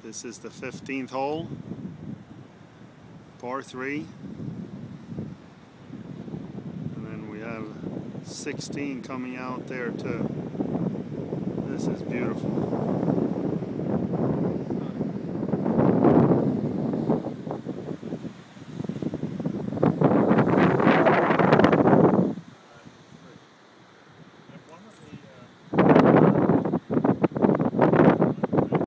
This is the 15th hole, par 3. And then we have 16 coming out there too. This is beautiful.